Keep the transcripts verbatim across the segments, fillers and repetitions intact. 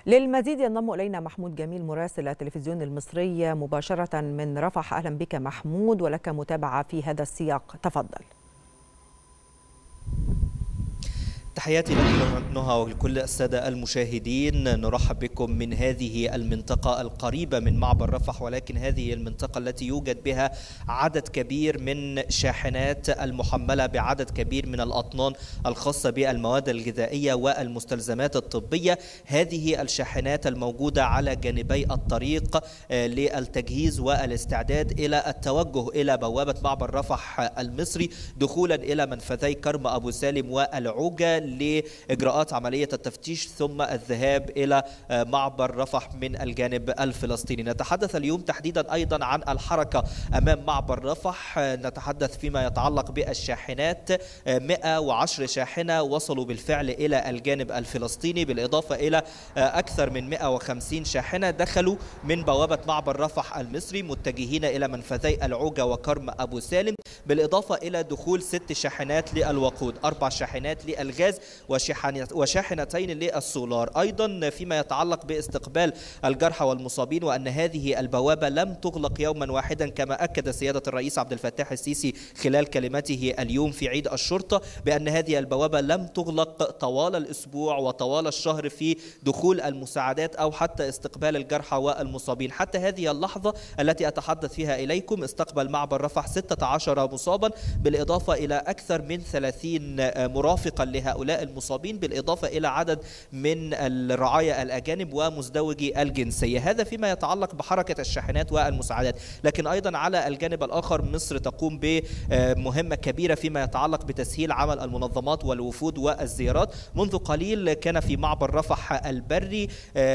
للمزيد ينضم إلينا محمود جميل مراسل التلفزيون المصري مباشرة من رفح. أهلا بك محمود، ولك متابعة في هذا السياق، تفضل. تحياتي لك نهى ولكل السادة المشاهدين. نرحب بكم من هذه المنطقة القريبة من معبر رفح، ولكن هذه المنطقة التي يوجد بها عدد كبير من شاحنات المحملة بعدد كبير من الأطنان الخاصة بالمواد الغذائية والمستلزمات الطبية. هذه الشاحنات الموجودة على جانبي الطريق للتجهيز والاستعداد إلى التوجه إلى بوابة معبر رفح المصري، دخولا إلى منفذي كرم أبو سالم والعوجة لإجراءات عملية التفتيش، ثم الذهاب إلى معبر رفح من الجانب الفلسطيني. نتحدث اليوم تحديدا أيضا عن الحركة أمام معبر رفح. نتحدث فيما يتعلق بالشاحنات، مئة وعشرة شاحنة وصلوا بالفعل إلى الجانب الفلسطيني، بالإضافة إلى أكثر من مئة وخمسين شاحنة دخلوا من بوابة معبر رفح المصري متجهين إلى منفذي العوجة وكرم أبو سالم، بالإضافة إلى دخول ست شاحنات للوقود، أربع شاحنات للغاز وشاحنتين للسولار. أيضا فيما يتعلق باستقبال الجرحى والمصابين، وأن هذه البوابة لم تغلق يوما واحدا كما أكد سيادة الرئيس عبد الفتاح السيسي خلال كلمته اليوم في عيد الشرطة، بأن هذه البوابة لم تغلق طوال الأسبوع وطوال الشهر في دخول المساعدات أو حتى استقبال الجرحى والمصابين. حتى هذه اللحظة التي أتحدث فيها إليكم استقبل معبر رفح ستة عشر مصابا، بالإضافة إلى أكثر من ثلاثين مرافقا لهؤلاء المصابين، بالإضافة إلى عدد من الرعايا الأجانب ومزدوجي الجنسية. هذا فيما يتعلق بحركة الشاحنات والمساعدات. لكن أيضا على الجانب الآخر مصر تقوم بمهمة كبيرة فيما يتعلق بتسهيل عمل المنظمات والوفود والزيارات. منذ قليل كان في معبر رفح البري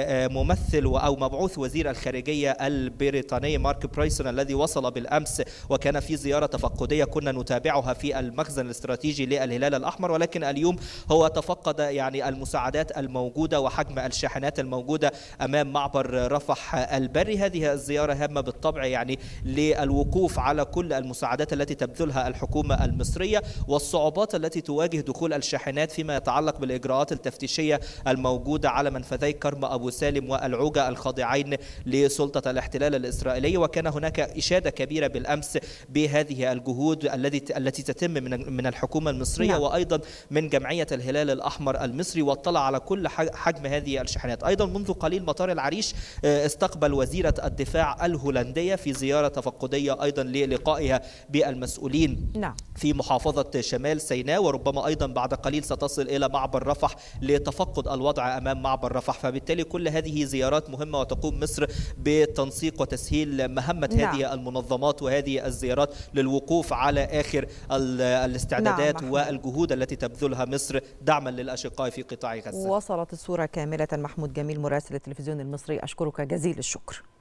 ممثل أو مبعوث وزير الخارجية البريطاني مارك برايسون الذي وصل بالأمس، وكان في زيارة تفقدية كنا نتابعها في المخزن الاستراتيجي للهلال الأحمر. ولكن اليوم هو تفقد يعني المساعدات الموجودة وحجم الشاحنات الموجودة أمام معبر رفح البري. هذه الزيارة هامة بالطبع يعني للوقوف على كل المساعدات التي تبذلها الحكومة المصرية والصعوبات التي تواجه دخول الشاحنات فيما يتعلق بالإجراءات التفتيشية الموجودة على منفذي كرم أبو سالم والعوجة الخاضعين لسلطة الاحتلال الإسرائيلي. وكان هناك إشادة كبيرة بالأمس بهذه الجهود التي التي تتم من من الحكومة المصرية نعم. وأيضا من جمعية الهلال الأحمر المصري، واطلع على كل حجم هذه الشاحنات. أيضا منذ قليل مطار العريش استقبل وزيرة الدفاع الهولندية في زيارة تفقدية أيضا للقائها بالمسؤولين نعم. في محافظة شمال سيناء، وربما أيضا بعد قليل ستصل إلى معبر رفح لتفقد الوضع أمام معبر رفح. فبالتالي كل هذه زيارات مهمة، وتقوم مصر بتنسيق وتسهيل مهمة نعم. هذه المنظمات وهذه الزيارات للوقوف على آخر الاستعدادات نعم. والجهود التي تبذلها مصر دعما للأشقاء في قطاع غزة. وصلت الصورة كاملة. محمود جميل مراسل التلفزيون المصري، أشكرك جزيل الشكر.